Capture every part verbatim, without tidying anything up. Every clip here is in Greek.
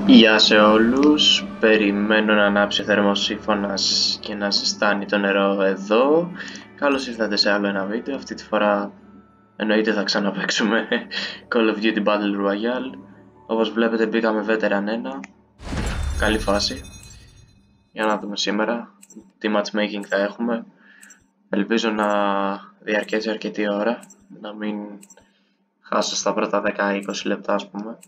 Γεια σε όλους, περιμένω να ανάψει ο θερμοσύφωνας και να ζεστάνει το νερό εδώ. Καλώς ήρθατε σε άλλο ένα βίντεο, αυτή τη φορά εννοείται θα ξαναπαίξουμε Call of Duty Battle Royale. Όπως βλέπετε μπήκαμε Veteran ένα, καλή φάση. Για να δούμε σήμερα τι matchmaking θα έχουμε. Ελπίζω να διαρκέσει αρκετή ώρα, να μην χάσω στα πρώτα δέκα με είκοσι λεπτά ας πούμε.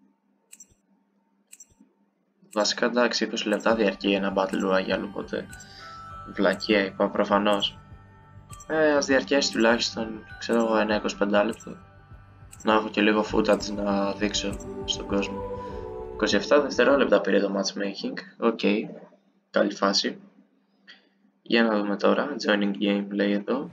Βασικά εντάξει, είκοσι λεπτά διαρκεί ένα Battle Royale, οπότε βλακεία είπα προφανώς. Ε, ας διαρκέσει τουλάχιστον, ξέρω εγώ, ένα είκοσι πέντε λεπτό. Να έχω και λίγο footage να δείξω στον κόσμο. είκοσι επτά δευτερόλεπτα πήρε το matchmaking, οκ, okay. Καλή φάση. Για να δούμε τώρα, joining gameplay εδώ.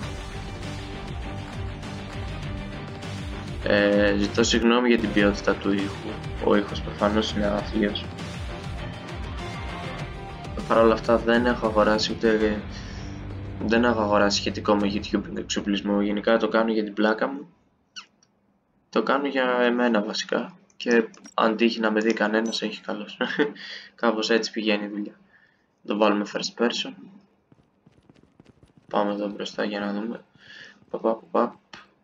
Ε, ζητώ συγγνώμη για την ποιότητα του ήχου, ο ήχος προφανώς είναι άθλιος. Παρ' όλα αυτά δεν έχω αγοράσει ούτε δεν έχω αγοράσει σχετικό με YouTube εξοπλισμό. Γενικά το κάνω για την πλάκα μου. Το κάνω για εμένα βασικά. Και αν τύχει να με δει κανένας έχει καλώς. Κάπως έτσι πηγαίνει η δουλειά. Το βάλουμε first person. Πάμε εδώ μπροστά για να δούμε. Παπα, παπα.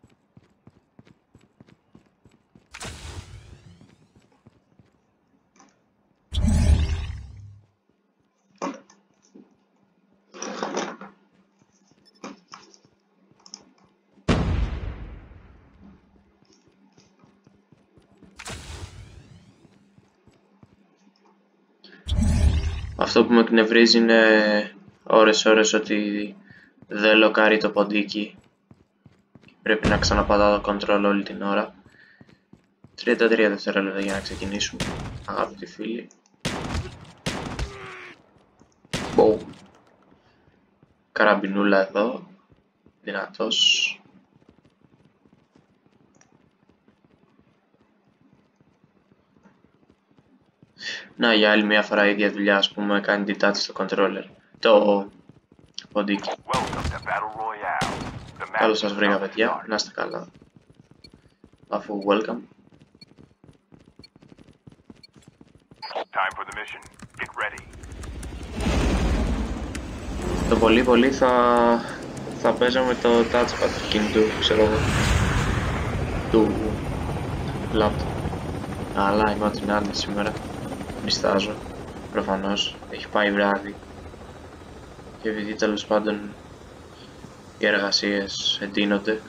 Αυτό που με εκνευρίζει είναι ώρες ώρες ότι δεν λοκάρει το ποντίκι. Πρέπει να ξαναπατάω το control όλη την ώρα. τριάντα τρία δευτερόλεπτα για να ξεκινήσουμε, αγαπητοί φίλοι. Boom. Καραμπινούλα εδώ, δυνατός. Να, για άλλη μια φορά η ίδια δουλειά, ας πούμε, κάνει detach στο controller, το ποντίκι. Καλώς σας βρήκα παιδιά, να είστε καλά. Αφού welcome. Time for the mission. Get ready. Το πολύ πολύ θα, θα παίζω με το touchpad του κινητού, ξέρω εγώ, του laptop. Αλλά είμαι ό,τι να είναι σήμερα, μιστάζω, προφανώς, έχει πάει βράδυ. Και επειδή τέλος πάντων οι εργασίες εντείνονται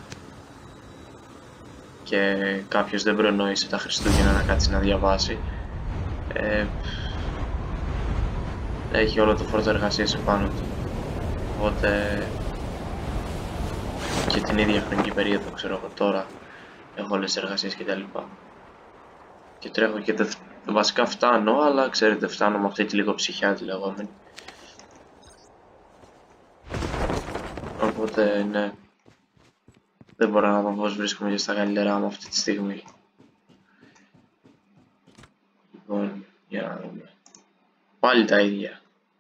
και κάποιος δεν προνόησε τα Χριστούγεννα να κάτσει να διαβάσει, ε, έχει όλο το φόρτο εργασίας επάνω του, οπότε και την ίδια χρονική περίοδο, ξέρω εγώ, τώρα έχω όλες τις εργασίες και τα λοιπά και τρέχω και δε, βασικά φτάνω, αλλά ξέρετε φτάνω με αυτή τη λίγο ψυχιά τη λεγόμενη, οπότε ναι, δεν μπορώ να δω πως βρίσκομαι και στα καλύτερά μου αυτή τη στιγμή. Λοιπόν, για να δούμε. Πάλι τα ίδια.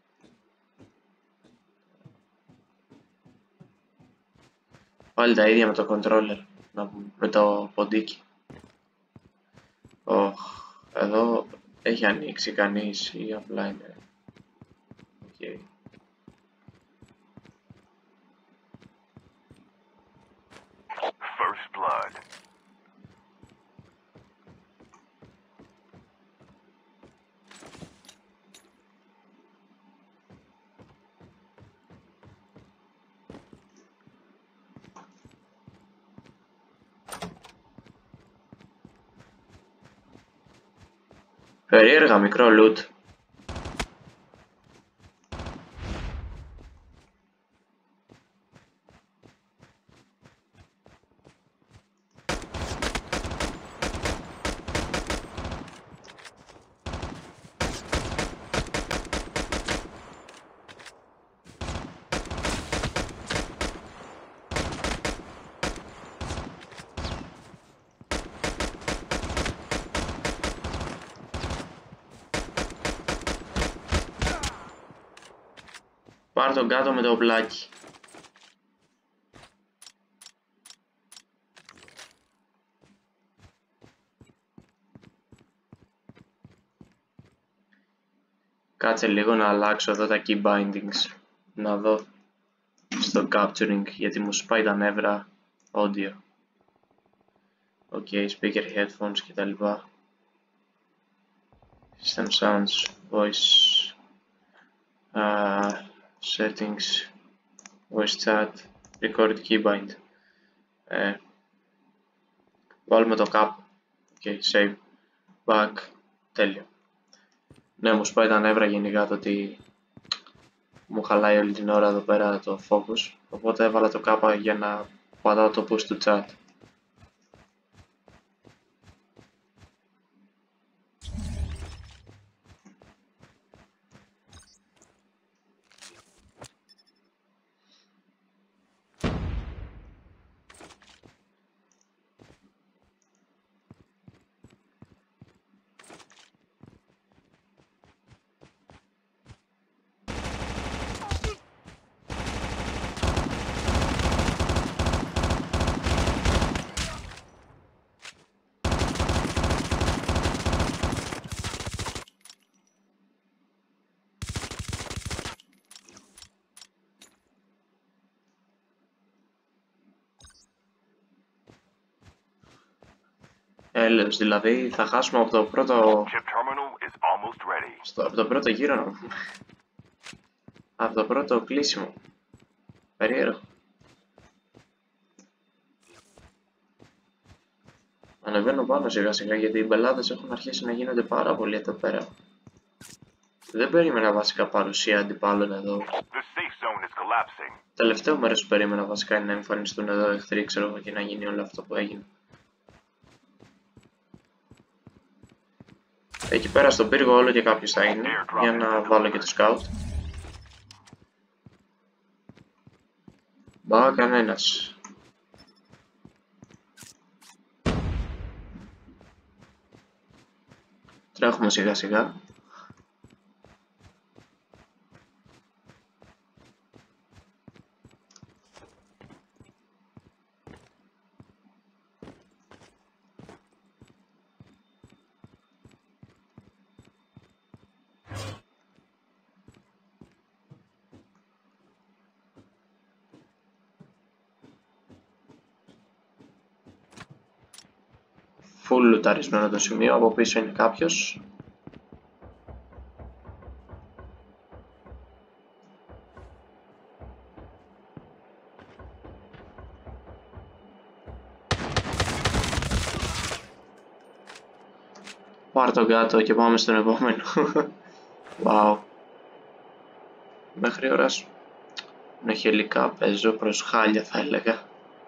Πάλι τα ίδια με το controller, με το ποντίκι. Oh, εδώ έχει ανοίξει κανείς ή απλά είναι. Okay. First blood. Περίεργα μικρό loot. Πάρ' τον κάτω με το οπλάκι. Κάτσε λίγο να αλλάξω εδώ τα key bindings. Να δω στο capturing γιατί μου σπάει τα νεύρα audio. Ok, speaker, headphones κτλ. System sounds, voice, uh, settings, voice chat, record keybind. Ε, βάλουμε το cap. Ok, save, back, τέλειο. Ναι, μου σπάει τα νεύρα γενικά το ότι μου χαλάει όλη την ώρα εδώ πέρα το focus, οπότε έβαλα το κάπα για να πατάω το push to chat. Έλεος, δηλαδή θα χάσουμε από το πρώτο... Chip terminal is almost ready. Στο, από το πρώτο γύρο. Από το πρώτο κλείσιμο. Περίεργο. Ανεβαίνω πάνω σιγά σιγά γιατί οι μπελάδες έχουν αρχίσει να γίνονται πάρα πολύ εδώ πέρα. Δεν περίμενα βασικά παρουσία αντιπάλων εδώ. The safe zone is collapsing. Τελευταίο μέρος που περίμενα βασικά είναι να εμφανιστούν εδώ εχθροί, ξέρω εγώ, και να γίνει όλο αυτό που έγινε. Εκεί πέρα στον πύργο όλο και κάποιος θα είναι για να βάλω και το scout. Μπα, κανένας. Τρέχουμε σιγά σιγά. Φουλ λουταρισμένο το σημείο, από πίσω είναι κάποιος. Πάρ' τον κάτω και πάμε στον επόμενο. Wow. Μέχρι ώρας με χελικά παίζω προς χάλια θα έλεγα.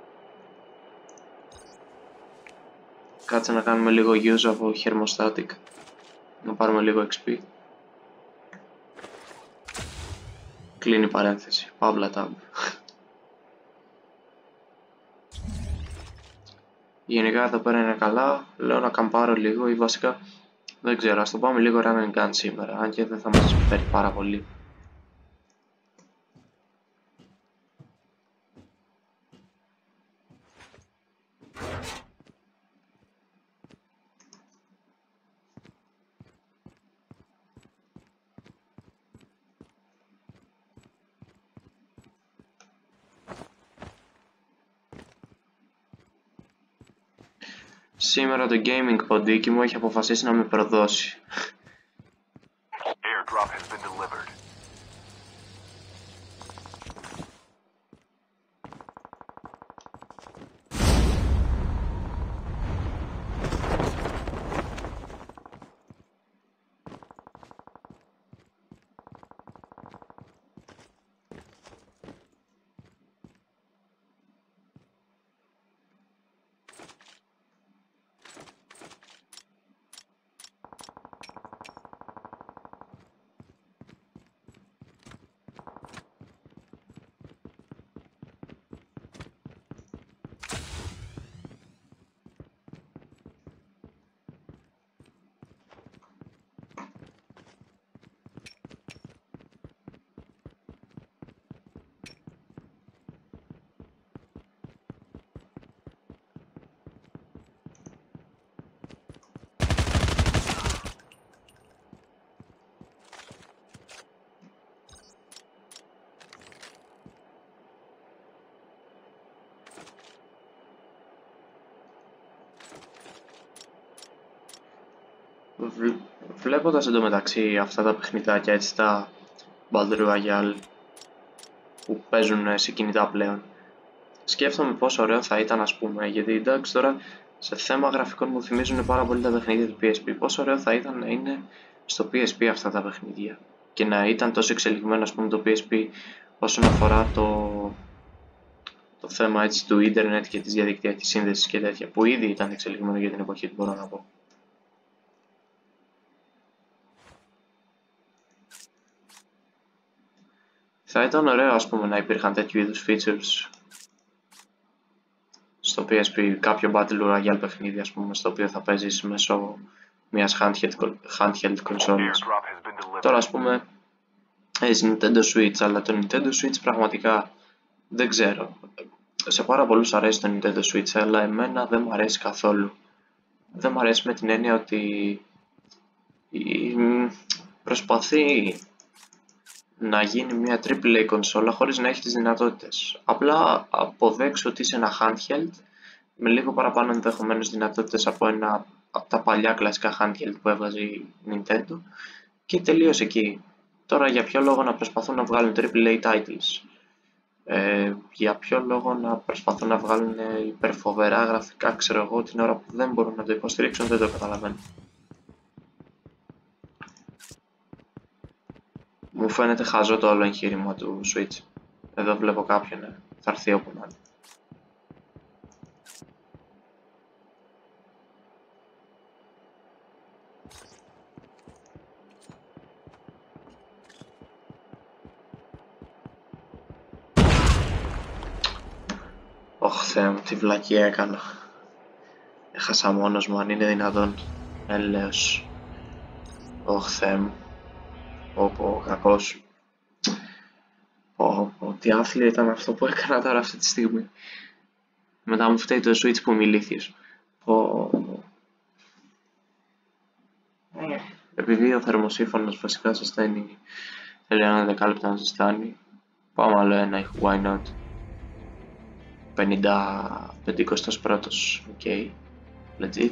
Κάτσε να κάνουμε λίγο use από Thermostatic. Να πάρουμε λίγο εξ πι. Κλείνει η παρένθεση. Παύλα tab. Γενικά εδώ πέρα είναι καλά. Λέω να καμπάρω λίγο ή βασικά δεν ξέρω. Ας το πάμε λίγο run and gun σήμερα. Αν και δεν θα μας φέρει πάρα πολύ. Σήμερα το gaming ποντίκι μου έχει αποφασίσει να με προδώσει. Airdrop has been delivered. Βλ... Βλέποντας εντωμεταξύ αυτά τα παιχνιδάκια, έτσι τα Battle Royale που παίζουν σε κινητά πλέον, σκέφτομαι πόσο ωραίο θα ήταν, ας πούμε, γιατί εντάξει τώρα σε θέμα γραφικών μου θυμίζουν πάρα πολύ τα παιχνίδια του πι ες πι. Πόσο ωραίο θα ήταν να είναι στο πι ες πι αυτά τα παιχνίδια και να ήταν τόσο εξελιγμένο, ας πούμε, το πι ες πι όσον αφορά το, το θέμα έτσι, του ίντερνετ και της διαδικτυακής σύνδεσης και τέτοια, που ήδη ήταν εξελιγμένο για την εποχή του, μπορώ να πω. Θα ήταν ωραίο, ας πούμε, να υπήρχαν τέτοιου είδους features στο πι ες πι, κάποιο Battle Royale παιχνίδι, ας πούμε, στο οποίο θα παίζεις μέσω μιας handheld, handheld consoles. Τώρα, ας πούμε, έχεις Nintendo Switch, αλλά το Nintendo Switch πραγματικά δεν ξέρω. Σε πάρα πολλούς αρέσει το Nintendo Switch, αλλά εμένα δεν μου αρέσει καθόλου. Δεν μου αρέσει με την έννοια ότι προσπαθεί να γίνει μια τριπλ έι κονσόλα χωρίς να έχει τις δυνατότητες. Απλά αποδέξω ότι είσαι ένα handheld με λίγο παραπάνω ενδεχομένως δυνατότητες από ένα από τα παλιά κλασικά handheld που έβγαζε η Nintendo και τελείωσε εκεί. Τώρα για ποιο λόγο να προσπαθούν να βγάλουν τριπλ έι titles, ε, για ποιο λόγο να προσπαθούν να βγάλουν υπερφοβερά γραφικά, ξέρω εγώ, την ώρα που δεν μπορούν να το υποστηρίξουν, δεν το καταλαβαίνω. Μου φαίνεται χαζό το όλο εγχείρημα του Switch. Εδώ βλέπω κάποιον, ε, θα έρθει όπου να είναι. Ωχ, Θεέ μου, τι βλακεία έκανα. Έχασα μόνος μου, αν είναι δυνατόν. Έλεος. Ωχ, Θεέ μου. Πω πω, κακός. Πω πω, τι άθλιο ήταν αυτό που έκανα τώρα αυτή τη στιγμή. Μετά μου φταίει το Switch που είμαι ηλίθιος. Πω πω. Ε, επειδή ο θερμοσύφωνος βασικά ζεσταίνει, θέλει ένα δεκάλεπτο να ζεστάνει. Πάμε άλλο ένα, why not. πενήντα πεντηκοστός πρώτος, οκ, okay. Legit.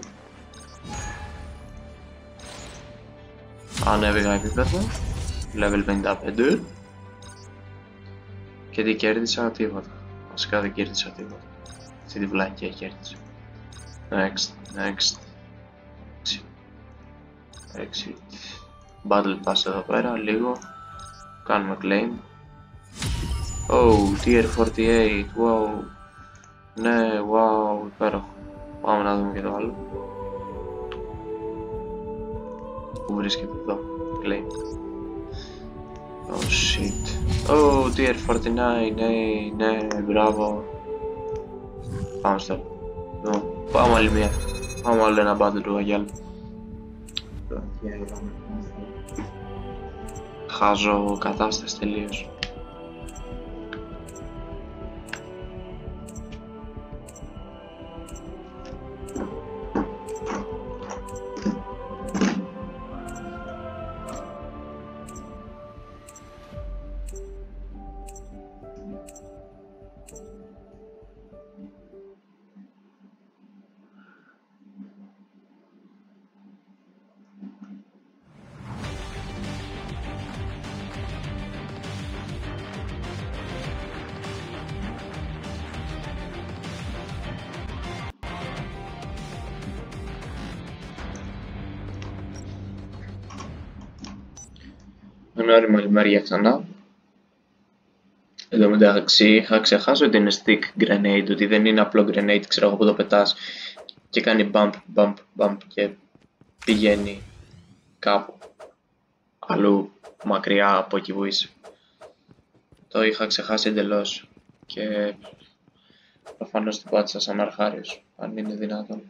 Ανέβηκα επίπεδο, level πενήντα πέντε. Και τι κέρδισα, τίποτα. Βασικά δεν κέρδισα τίποτα. αυτή τη βλάκια κέρδισε. Next, next. Exit. Battle Pass εδώ πέρα, λίγο. Κάνουμε claim. Oh, tier φορτι έιτ, wow. Ναι, wow, υπέροχο. Πάμε να δούμε και το άλλο. Πού βρίσκεται εδώ, claim. Oh shit. Oh, tier φορτι νάιν, ναι, ναι, μπράβο. Πάμε στο. Πάμε άλλη μία. Πάμε άλλο ένα Battle Royale. Χάζω κατάσταση τελείως. Γνώρι μαλλιμέρια ξανά. Εδώ μεταξύ είχα ξεχάσει ότι είναι stick grenade, ότι δεν είναι απλό grenade, ξέρω εγώ, που το πετάς και κάνει bump, bump, bump και πηγαίνει κάπου αλλού μακριά από εκεί που είσαι. Το είχα ξεχάσει εντελώς και προφανώς την πάτησα σαν αρχάριος, αν είναι δυνατόν.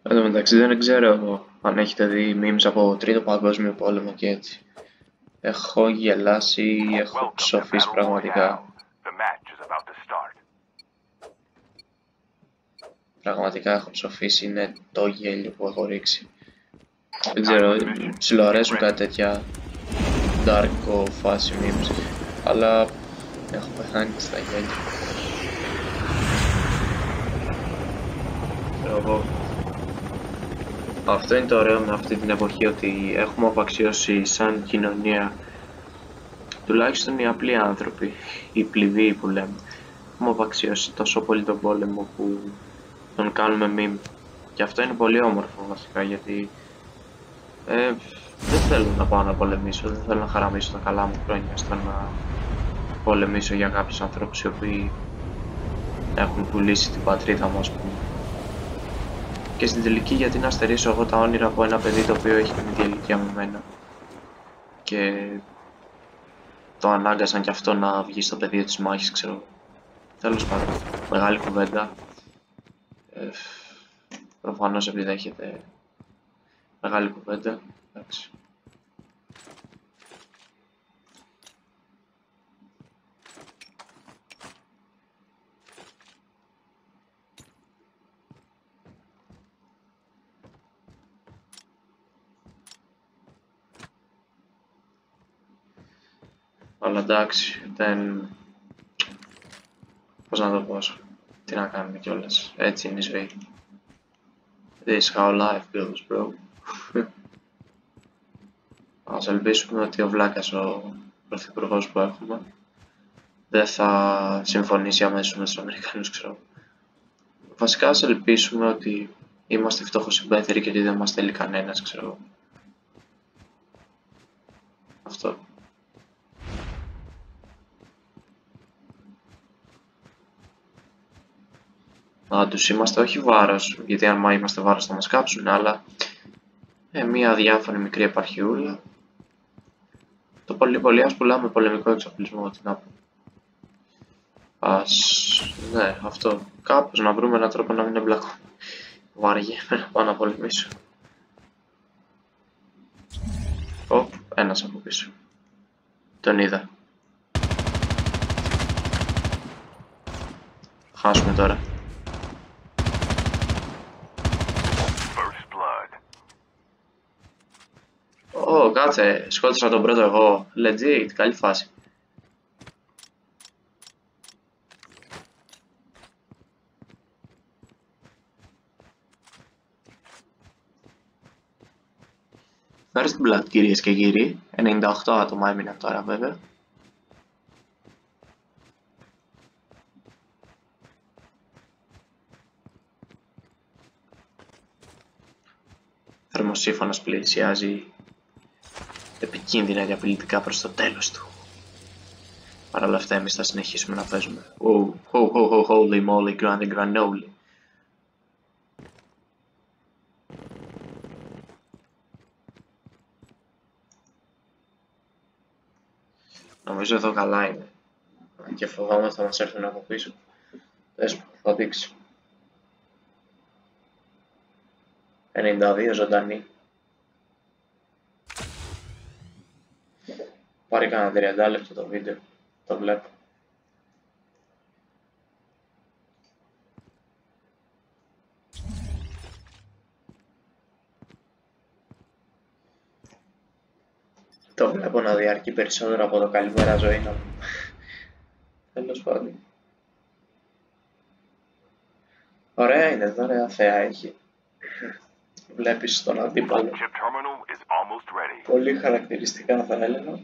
Εν τω μεταξύ δεν ξέρω αν έχετε δει memes από Τρίτο Παγκόσμιο Πόλεμο και έτσι. Έχω γελάσει, έχω Welcome to ψοφήσει Battle πραγματικά. Royale. The match is about to start. Πραγματικά έχω ψοφήσει, είναι το γέλιο που έχω ρίξει. Δεν ξέρω, ψιλοαρέσουν κάτι τέτοια dark φάση memes, αλλά έχω πεθάνει στα γέλια. Ξέρω εγώ. Αυτό είναι το ωραίο με αυτή την εποχή, ότι έχουμε απαξιώσει σαν κοινωνία, τουλάχιστον οι απλοί άνθρωποι, οι πληβοί που λέμε, έχουμε απαξιώσει τόσο πολύ τον πόλεμο που τον κάνουμε meme. Και αυτό είναι πολύ όμορφο βασικά, γιατί ε, δεν θέλω να πάω να πολεμήσω, δεν θέλω να χαραμίσω τα καλά μου χρόνια στο να πολεμήσω για κάποιους ανθρώπους οι οποίοι έχουν πουλήσει την πατρίδα μου, ας πούμε. Και στην τελική, γιατί να στερήσω εγώ τα όνειρα από ένα παιδί το οποίο έχει την ίδια ηλικία με μένα και το ανάγκασαν κι αυτό να βγει στο πεδίο της μάχης, ξέρω. Τέλος πάντων, μεγάλη κουβέντα. Ε, προφανώς επιδέχεται μεγάλη κουβέντα. Εντάξει. Αλλά εντάξει, δεν... πώς να το πω, τι να κάνουμε κιόλας, έτσι είναι η ζωή. This is how life goes, bro. Ας ελπίσουμε ότι ο βλάκας, ο πρωθυπουργός που έχουμε, δεν θα συμφωνήσει αμέσως με τους Αμερικανούς, ξέρω. Βασικά ας ελπίσουμε ότι είμαστε φτώχος συμπέθεροι και ότι δεν μας θέλει κανένας, ξέρω. Αυτό. Να τους είμαστε όχι βάρος, γιατί αν είμαστε βάρος θα μας κάψουν, αλλά ε, μια αδιάφωνη μικρή επαρχιούλα. Το πολύ πολύ ας πουλάμε πολεμικό εξοπλισμό, τι να πω. Ας, ναι, αυτό. Κάπως να βρούμε έναν τρόπο να μην εμπλακώ. Βαριέμαι να πάω να πολεμήσω. Ωπ, ένας από πίσω. Τον είδα. Χάσουμε τώρα. Ω, κάτσε, σκότωσα τον πρώτο εγώ. Legit, καλή φάση. First blood, κυρίες και κύριοι. ενενήντα οκτώ άτομα έμειναν τώρα, βέβαια. Θερμοσύφωνος πλησιάζει επικίνδυνα και απειλητικά προς το τέλος του. Παρ' όλα αυτά εμείς θα συνεχίσουμε να παίζουμε. Oh, ho, ho, ho, holy moly, grande granoli. Νομίζω εδώ καλά είναι. Και φοβάμαι θα μας έρθουν από πίσω. Πες μου, θα δείξει. ενενήντα δύο ζωντανή. Πάρει κανένα τριάντα λεπτό το βίντεο. Το βλέπω. Το βλέπω να διαρκεί περισσότερο από το καλημέρα ζωή να μου. Τέλος πάντων. Ωραία είναι, ωραία θέα έχει. Βλέπεις τον αντίπαλο. Πολύ χαρακτηριστικά θα έλεγα.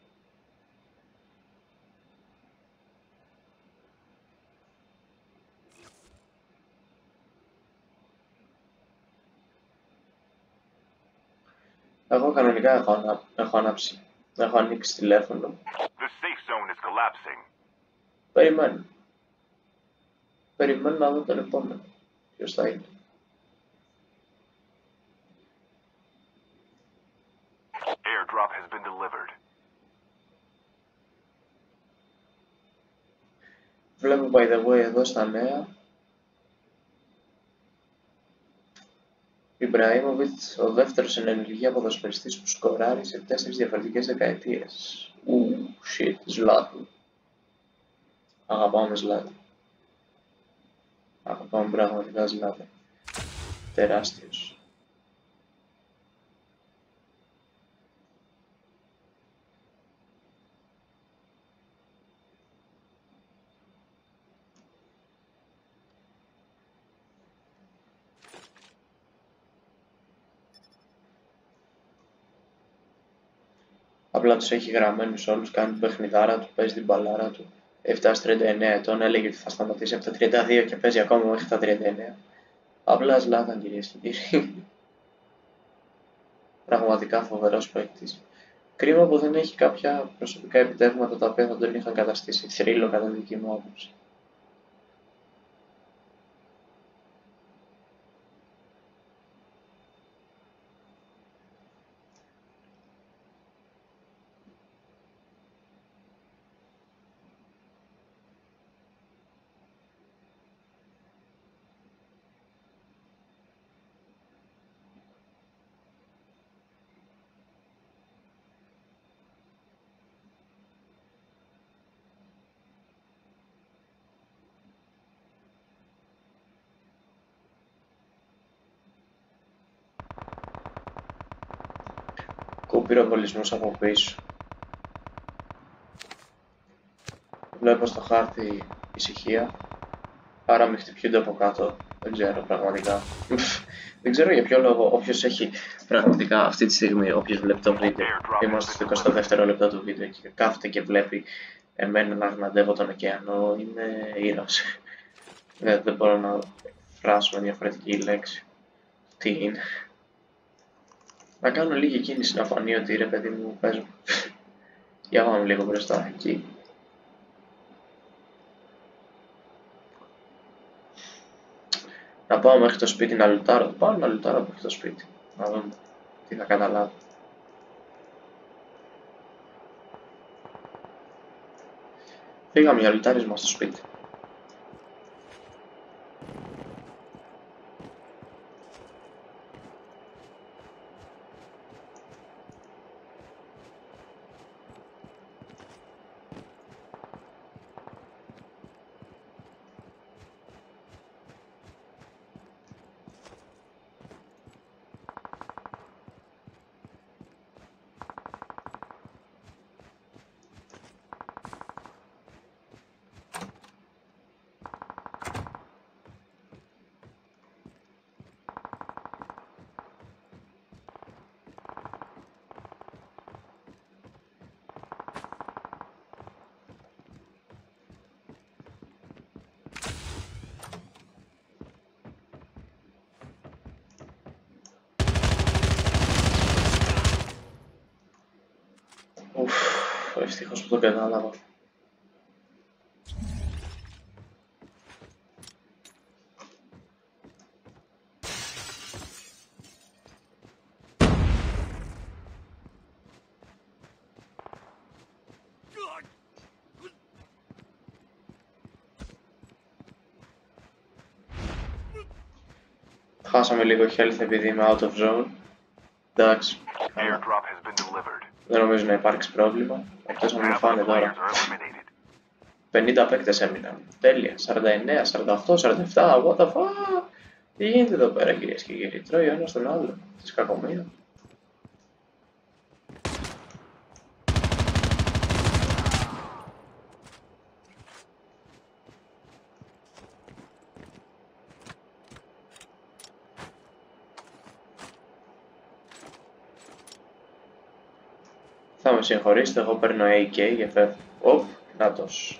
Εγώ κανονικά έχω, ανα... έχω ανάψει. Έχω ανοίξει τηλέφωνο. Περιμένω. Περιμένω να δω τον επόμενο. Ποιος θα είναι. Airdrop has been delivered. Βλέπω by the way εδώ στα νέα Ιμπραήμοβιτς, ο δεύτερος εν ενεργεία ποδοσφαιριστής που σκοράρει σε τέσσερις διαφορετικές δεκαετίες. Ου, shit, Ζλάτου. Αγαπάμε Ζλάτου. Αγαπάμε πραγματικά Ζλάτου. Τεράστιος. Απλά τους έχει γραμμένους όλους, κάνει την παιχνιδάρα του, παίζει την μπαλάρα του. Έφτασε τριάντα εννέα ετών, έλεγε ότι θα σταματήσει από τα τριάντα δύο και παίζει ακόμα μέχρι τα τριάντα εννέα. Απλά Ζλάταν, κυρίες και κύριοι. Πραγματικά φοβερός παίκτης. Κρίμα που δεν έχει κάποια προσωπικά επιτεύγματα τα οποία θα τον είχαν καταστήσει θρύλο κατά δική μου άποψη. Πυροβολισμούς από πίσω. Βλέπω στο χάρτη ησυχία, άρα με χτυπιούνται από κάτω. Δεν ξέρω πραγματικά. Δεν ξέρω για ποιο λόγο όποιος έχει πραγματικά αυτή τη στιγμή, όποιος βλέπει το βίντεο, είμαστε στο εικοστό δεύτερο λεπτό του βίντεο και κάθεται και βλέπει εμένα να γναντεύω τον ωκεανό, είναι ήρωας. Δεν, δεν μπορώ να φράσω με διαφορετική λέξη. Τι είναι. Να κάνω λίγη κίνηση να φανεί ότι ρε παιδί μου παίζω. Για πάμε λίγο μπροστά εκεί. Να πάω μέχρι το σπίτι να λουτάρω. Πάω να λουτάρω μέχρι το σπίτι. Να δούμε τι θα καταλάβω. Φύγαμε για λουτάρισμα στο σπίτι. Ουφ, ευτυχώς που το κατάλαβα. Χάσαμε λίγο health επειδή είμαι out of zone. Εντάξει. Δεν νομίζω να υπάρξει πρόβλημα. Εκτός να μου φάνε τώρα. πενήντα παίκτες έμειναν. Τέλεια. σαράντα εννέα, σαράντα οκτώ, σαράντα επτά. What the fuck. Τι γίνεται εδώ πέρα κυρίες και κύριοι. Τρώει ο ένας τον άλλο. Της κακομοίρα. Θα με συγχωρήσετε, εγώ παίρνω έι κέι και φεύγω. Οπ, νάτος.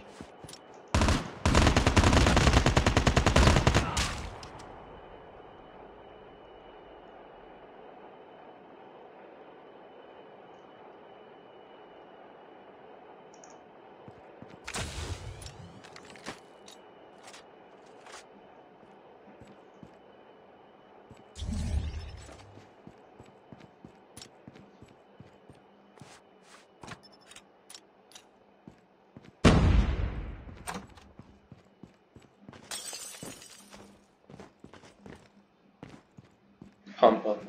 Πάμε πάμε.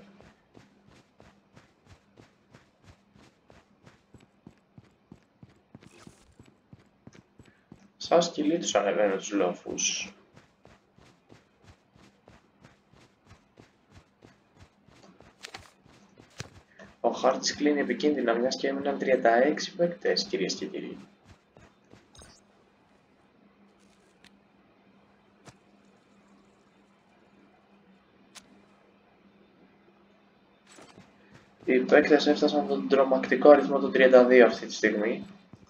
Σαν σκυλί τους ανεβαίνω τους λόφους. Ο χάρτης κλείνει επικίνδυνα μιας και έμειναν τριάντα έξι παίκτες, κυρίες και κύριοι. Οι παίκτες έφτασαν τον τρομακτικό αριθμό του τριάντα δύο αυτή τη στιγμή.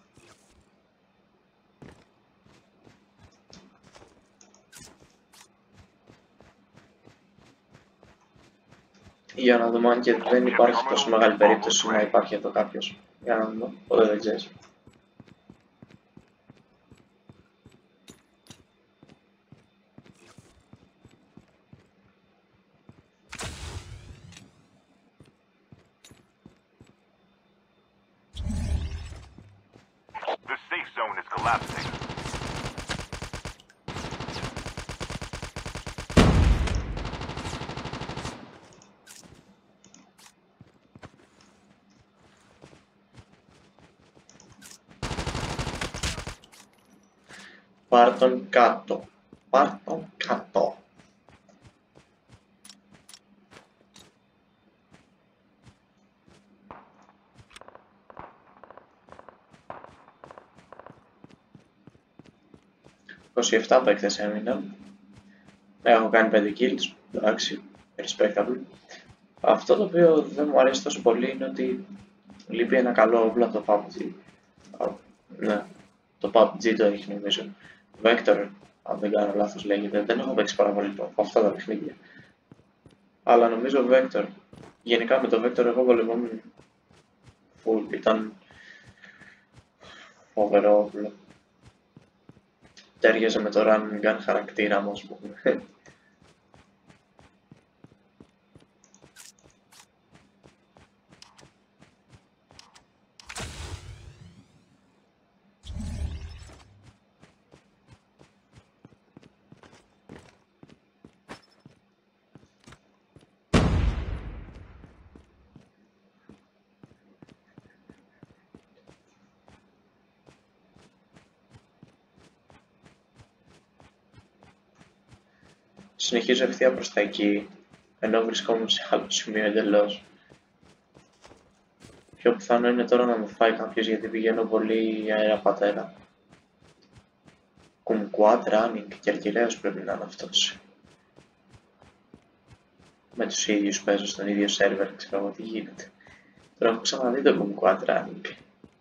Για να δούμε αν και δεν υπάρχει τόσο μεγάλη περίπτωση να υπάρχει εδώ κάποιος. Για να δούμε, ποτέ δεν ξέρεις. The safe zone is collapsing. Πάρ' τον κάτω. Πάρ' τον κάτω. είκοσι επτά παίκτες έμειναν. Έχω κάνει πέντε kills. Εντάξει, respectable. Αυτό το οποίο δεν μου αρέσει τόσο πολύ είναι ότι λείπει ένα καλό όπλο από το πι γιου μπι τζι. Oh, ναι, το πι γιου μπι τζι το έχει νομίζω. Vector, αν δεν κάνω λάθος λέγεται. Δεν έχω παίξει πάρα πολύ από αυτά τα παιχνίδια. Αλλά νομίζω Vector. Γενικά με το Vector εγώ βολευόμουν full. Ήταν φοβερό όπλο. Τέριαζε με το run gun χαρακτήρα μου, ας πούμε. Συνεχίζω ευθεία προς τα εκεί, ενώ βρισκόμουν σε άλλο σημείο εντελώς. Πιο πιθανό είναι τώρα να με φάει κάποιος γιατί πηγαίνω πολύ αέρα πατέρα. Κουμκουάτ running και αργυραίος πρέπει να είναι αυτός. Με τους ίδιους παίζω στον ίδιο σερβερ, ξέρω εγώ τι γίνεται. Τώρα έχω ξαναδεί το κουμκουάτ running.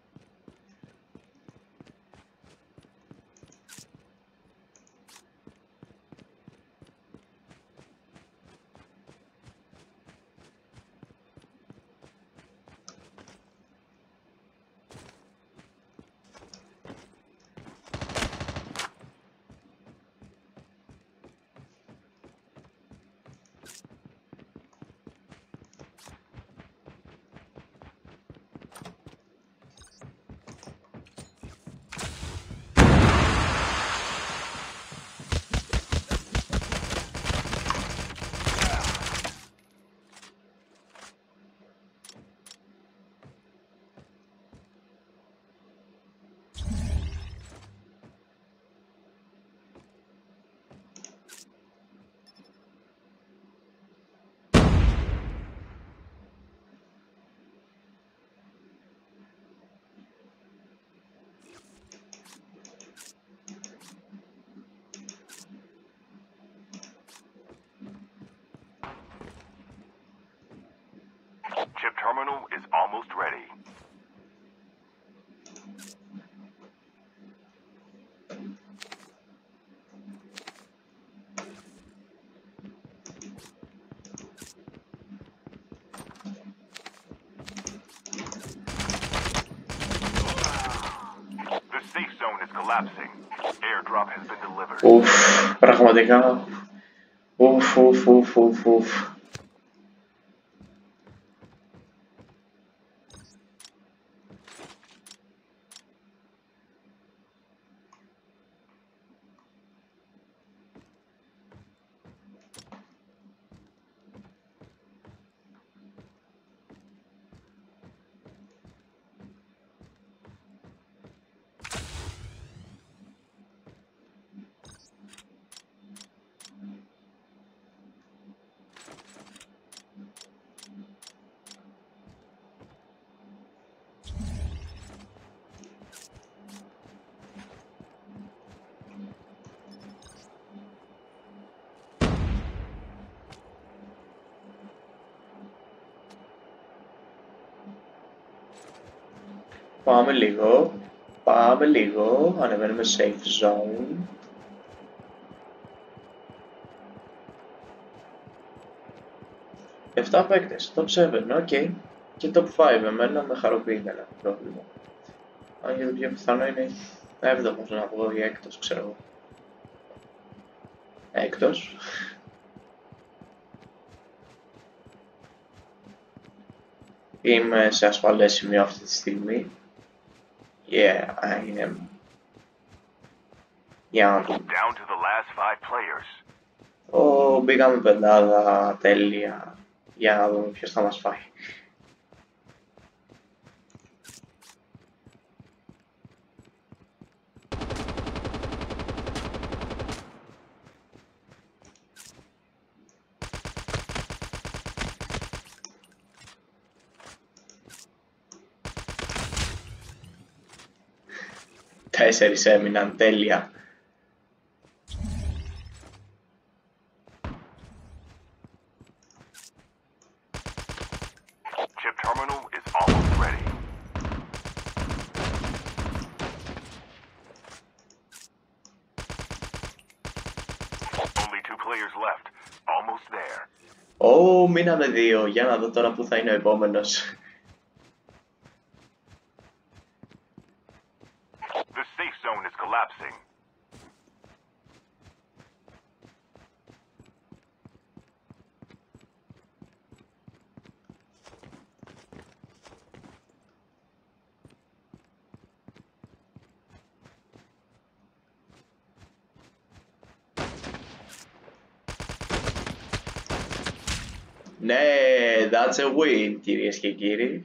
Chip terminal is almost ready. The safe zone is collapsing. Airdrop has been delivered. Ουφ, πραγματικά. Ουφ, ουφ, ουφ, ουφ, ουφ. Πάμε λίγο. Πάμε λίγο. Ανεβαίνουμε safe zone. Εφτά παίκτες. Top seven. Οκ. Okay. Και top five. Εμένα με χαροποιεί κανένα πρόβλημα. Αν και το πιο πιθανό είναι έβδομος να πω ή έκτος, ξέρω εγώ. Έκτος. Είμαι σε ασφαλές σημείο αυτή τη στιγμή. Yeah, I am. Yeah. Down to the last five players. Ω, μπήκαμε πεντάδα, τέλεια. Για να δούμε ποιος θα μας φάει. Τέσσερις έμειναν, τέλεια. Chip terminal is almost ready. Only two players left. Almost there. Ω, μείναμε δύο. Για να δω τώρα που θα είναι ο επόμενος. The safe zone is collapsing. Ναι, that's a win, κυρίες και κύριοι.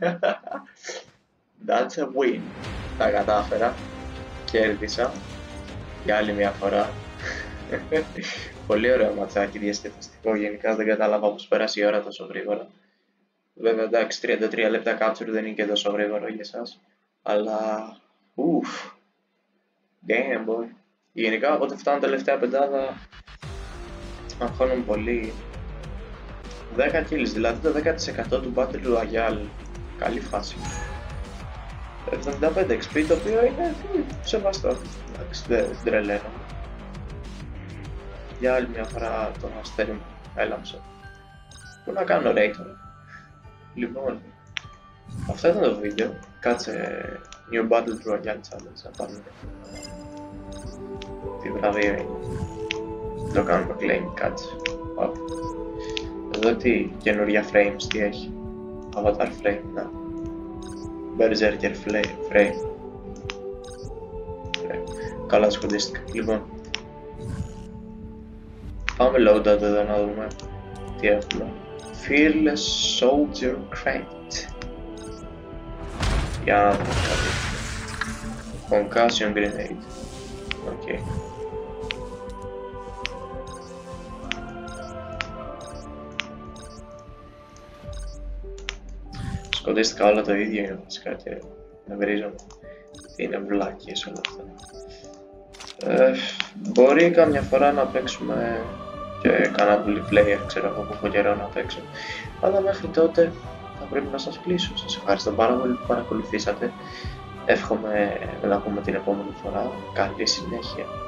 That's a win. Τα κατάφερα. Κέρδισα. Για άλλη μια φορά. Πολύ ωραίο ματσάκι, διασκεδαστικό. Γενικά δεν κατάλαβα πως πέρασε η ώρα τόσο γρήγορα. Βέβαια, εντάξει, τριάντα τρία λεπτά capture δεν είναι και τόσο γρήγορο για εσάς. Αλλά... Ουφ. Damn, boy. Γενικά, όποτε φτάνω τελευταία πεντάδα, αγχώνομαι πολύ. δέκα kills, δηλαδή το δέκα τοις εκατό του Battle Royale. Καλή φάση. εβδομήντα πέντε εξ πι, το οποίο είναι σεβαστό. Εντάξει, δεν τρελαίνω. Για άλλη μια φορά το αστέρι μου έλαμψε. Πού να κάνω raid τώρα. Λοιπόν, αυτό ήταν το βίντεο. Κάτσε New Battle Royale Challenge να πάρουμε. Τι βραδείο είναι. Το κάνουμε claim, κάτσε. Oh. Εδώ τι καινούρια frames, τι έχει. Avatar frame, να. Berserker frame. Καλά σκοτίστηκα. Λοιπόν, πάμε loadout εδώ να δούμε τι έχουμε. Fearless Soldier Crate. Για να δούμε κάτι. Concussion Grenade. Οκ. Okay. Σκοτίστηκα όλα το ίδιο είναι βασικά και νευρίζομαι. Τι είναι βλάκες όλα αυτά. Ε, μπορεί καμιά φορά να παίξουμε και κανένα multiplayer, ξέρω εγώ που έχω καιρό να παίξω. Αλλά μέχρι τότε θα πρέπει να σας κλείσω. Σας ευχαριστώ πάρα πολύ που παρακολουθήσατε. Εύχομαι να τα πούμε την επόμενη φορά. Καλή συνέχεια.